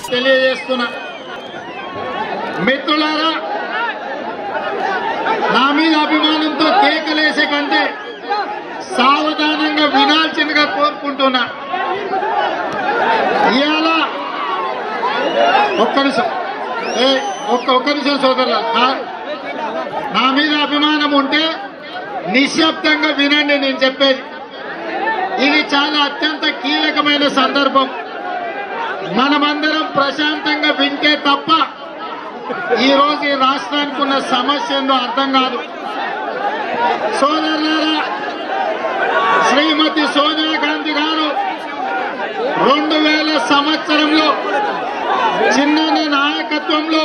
తెలియజేస్తున్నా. మిత్రులారా, నా మీద అభిమానంతో కేకలేసే కంటే సావధానంగా వినాల్సిందిగా కోరుకుంటున్నా. ఇవాళ ఒక్క నిమిషం సోదరుల, నా మీద అభిమానం ఉంటే నిశ్శబ్దంగా వినండి నేను చెప్పేది. ఇది చాలా అత్యంత కీలకమైన సందర్భం. మనమందరం ప్రశాంతంగా వింటే తప్ప ఈరోజు ఈ రాష్ట్రానికి ఉన్న సమస్య ఏందో అర్థం కాదు. సోదరులారా, శ్రీమతి సోనియా గాంధీ గారు 2000 సంవత్సరంలో చిన్న నాయకత్వంలో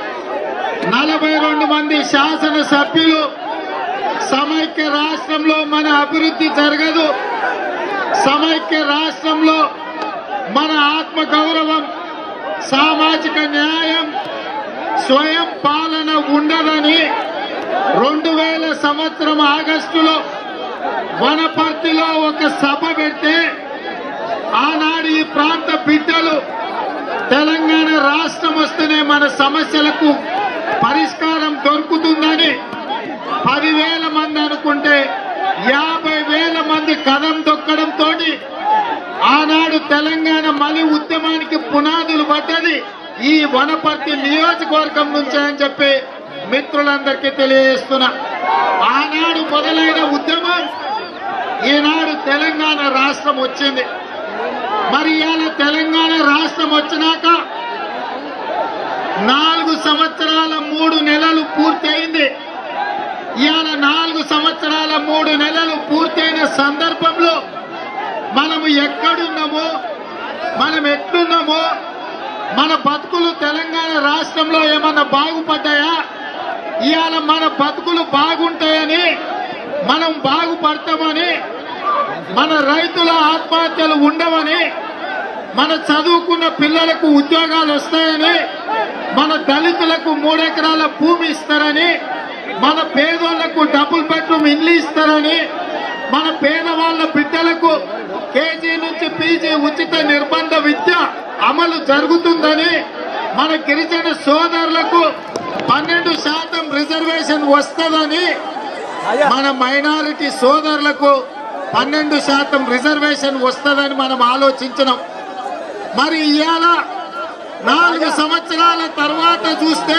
42 మంది శాసనసభ్యులు సమైక్య రాష్ట్రంలో మన అభివృద్ధి జరగదు, సమైక్య రాష్ట్రంలో మన ఆత్మ గౌరవం, సామాజిక న్యాయం, స్వయం పాలన ఉండదని 2000 సంవత్సరం ఆగస్టులో వనపర్తిలో ఒక సభ పెడితే ఆనాడు ఈ ప్రాంత బిడ్డలు తెలంగాణ రాష్ట్రం వస్తేనే మన సమస్యలకు పరిష్కారం దొరుకుతుందని 10,000 మంది అనుకుంటే 50,000 మంది కదం దొక్కడంతో ఆనాడు తెలంగాణ మలి ఉద్యమానికి పునాదులు పడ్డది ఈ వనపర్తి నియోజకవర్గం నుంచే అని చెప్పి మిత్రులందరికీ తెలియజేస్తున్నా. ఆనాడు మొదలైన ఉద్యమం ఈనాడు తెలంగాణ రాష్ట్రం వచ్చింది. మరి ఇవాళ తెలంగాణ రాష్ట్రం వచ్చినాక 4 సంవత్సరాల 3 నెలలు పూర్తయింది. ఇవాళ 4 సంవత్సరాల 3 నెలలు పూర్తయిన సందర్భంలో మనము ఎక్కడున్నామో, మనం ఎట్లున్నామో, మన బతుకులు తెలంగాణ రాష్ట్రంలో ఏమన్నా బాగుపడ్డాయా, ఇవాళ మన బతుకులు బాగుంటాయని, మనం బాగుపడతామని, మన రైతుల ఆత్మహత్యలు ఉండవని, మన చదువుకున్న పిల్లలకు ఉద్యోగాలు వస్తాయని, మన దళితులకు 3 ఎకరాల భూమి ఇస్తారని, మన పేదోళ్లకు డబుల్ బెడ్రూమ్ ఇల్లు ఇస్తారని, మన పేదవాళ్ల బిడ్డలకు కేజీ నుంచి పీజీ ఉచిత నిర్బంధ విద్య అమలు జరుగుతుందని, మన గిరిజన సోదరులకు 12% రిజర్వేషన్ వస్తుందని, మన మైనారిటీ సోదరులకు 12% రిజర్వేషన్ వస్తుందని మనం ఆలోచించినాం. మరి ఇవాళ 4 సంవత్సరాల తర్వాత చూస్తే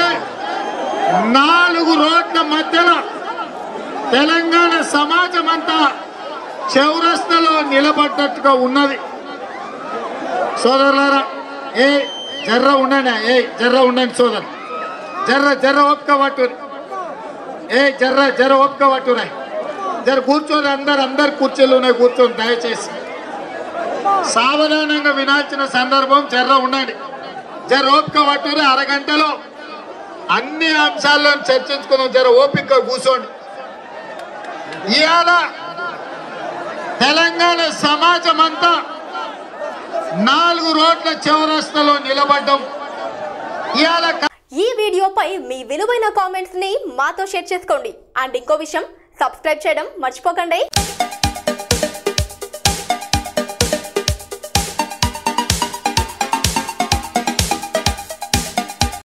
4 రోడ్ల మధ్యలో తెలంగాణ సమాజం అంతా చౌరస్తాలో నిలబడ్డట్టుగా ఉన్నది. సోదరులారా, జర్ర ఉండండి సోదరు, జర్ర ఒక్క పట్టుని, జర్ర ఒక్క పట్టున్నాయి, జర కూర్చొని అందరు కుర్చీలు ఉన్నాయి, కూర్చొని దయచేసి సావధానంగా వినాల్సిన సందర్భం. జర్ర ఉండండి, జర ఓపిక పట్టుని, అరగంటలో అన్ని అంశాలను చర్చించుకుందాం. జర ఓపిక కూర్చోండి. ఇవాళ తెలంగాణ సమాజం అంతా 4 రోడ్ల చౌరస్తాలో నిలబడ్డం. ఇవాళ ఈ వీడియోపై మీ విలువైన కామెంట్స్ ని మాతో షేర్ చేసుకోండి. అండ్ ఇంకో విషయం, సబ్స్క్రైబ్ చేయడం మర్చిపోకండి.